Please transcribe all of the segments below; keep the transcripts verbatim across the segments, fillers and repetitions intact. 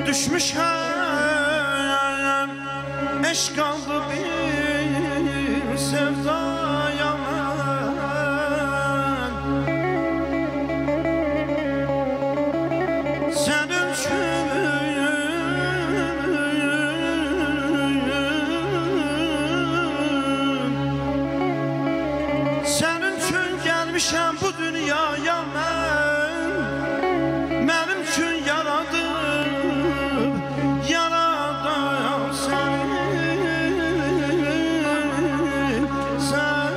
Düşmüşəm eşq aldı bir sevdaya mən. Sən üçün Sən üçün gəlmişəm bu dünyaya mən. Mənim üçün yaradım yaradan səni. Sən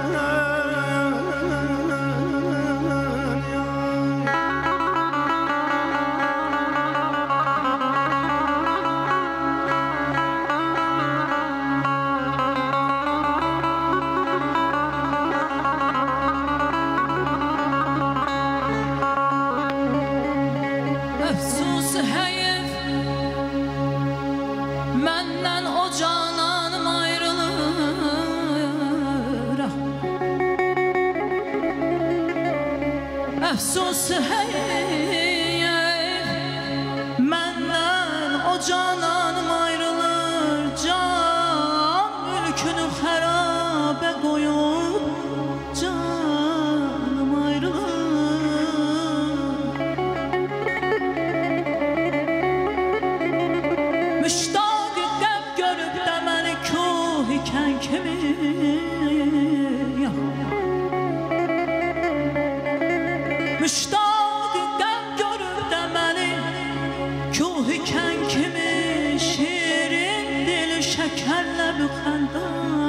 Əfsus həyif məndən o cananım ayrılır. Əfsus həyif məndən o cananım ayrılır. Can mülkünü xərabə qoyub canım ayrılır. Müştaq qəm görüb də məni kuh ikən kimi. Müştaq qəm görüb də məni kuh ikən kimi. Şirin dili şəkərlə bu xəndər